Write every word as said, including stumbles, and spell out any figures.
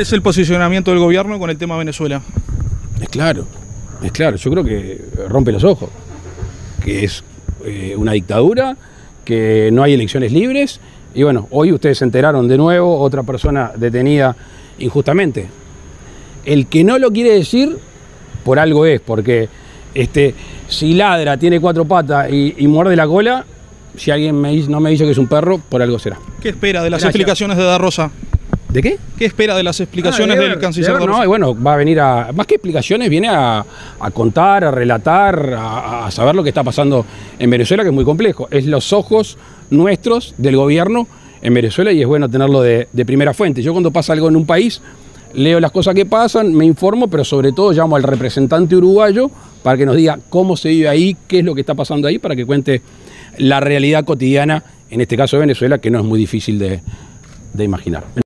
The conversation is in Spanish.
¿Es el posicionamiento del gobierno con el tema Venezuela? Es claro, es claro. Yo creo que rompe los ojos, que es eh, una dictadura, que no hay elecciones libres. Y bueno, hoy ustedes se enteraron de nuevo, otra persona detenida injustamente. El que no lo quiere decir, por algo es, porque este, si ladra, tiene cuatro patas y, y muerde la cola, si alguien me, no me dice que es un perro, por algo será. ¿Qué espera de las Gracias. explicaciones de Da Rosa? ¿De qué? ¿Qué espera de las explicaciones Ah, de del ver, canciller de ver, Da Rosa? No, y bueno, va a venir a, más que explicaciones, viene a, a contar, a relatar, a, a saber lo que está pasando en Venezuela, que es muy complejo. Es los ojos nuestros del gobierno en Venezuela y es bueno tenerlo de, de primera fuente. Yo cuando pasa algo en un país, leo las cosas que pasan, me informo, pero sobre todo llamo al representante uruguayo para que nos diga cómo se vive ahí, qué es lo que está pasando ahí, para que cuente la realidad cotidiana, en este caso de Venezuela, que no es muy difícil de, de imaginar.